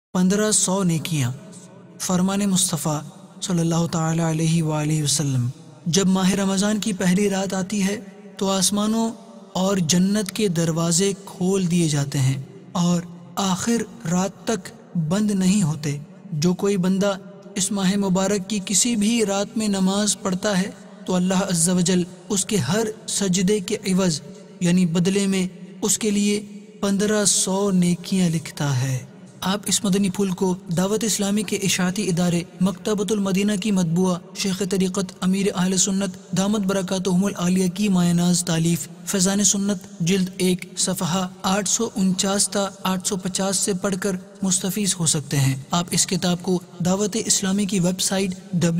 1500 نیکیاں۔ فرمان مصطفیٰ صلی اللہ تعالی علیہ وآلہ وسلم: جب ماہ رمضان کی پہلی رات آتی ہے تو آسمانوں اور جنت کے دروازے کھول دیے جاتے ہیں اور آخر رات تک بند نہیں ہوتے۔ جو کوئی بندہ اس ماہ مبارک کی کسی بھی رات میں نماز پڑھتا ہے تو اللہ عز و جل اس کے ہر سجدے کے عوض یعنی بدلے میں اس کے لیے 1500 نیکیاں لکھتا ہے۔ آپ اس مدنی پھول کو دعوت اسلامی کے اشاعتی ادارے مکتبۃ المدینہ کی مطبوعہ شیخ طریقت امیر اہل سنت دامت برکاتہم العالیہ کی مایہ ناز تالیف فیضان سنت جلد 1 صفحہ 849 تا 850 سے پڑھ کر مستفیض ہو سکتے ہیں۔ آپ اس کتاب کو دعوت اسلامی کی ویب سائٹ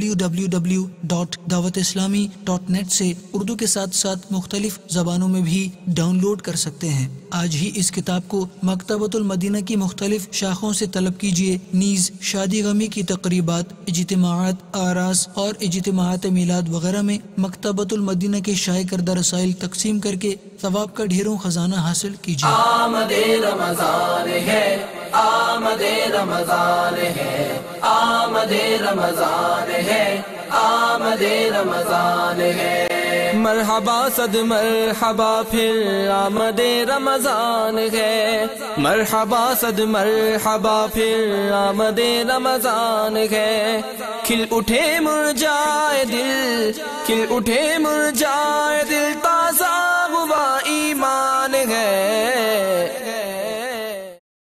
www.dawatislami.net سے اردو کے ساتھ ساتھ مختلف زبانوں میں بھی ڈاؤن لوڈ کر سکتے ہیں۔ آج ہی اس کتاب کو مکتبۃ المدینہ کی مختلف شاخوں سے طلب کیجیے۔ نیز شادی غمی کی تقریبات، اجتماعات، آراس اور اجتماعات میلاد وغیرہ میں مکتبۃ المدینہ کے شائع کردہ رسائل تقسیم کر کے ثواب کا ڈھیروں خزانہ حاصل کیجیے۔ آمد رمضان ہے، آمد رمضان ہے، آمد رمضان ہے، آمد رمضان ہے۔ مرحبا صد مرحبا پھر آمد رمضان ہے، مرحبا صد مرحبا پھر آمد رمضان ہے۔ کھل اٹھے مرجائے دل، کھل اٹھے مرجائے دل،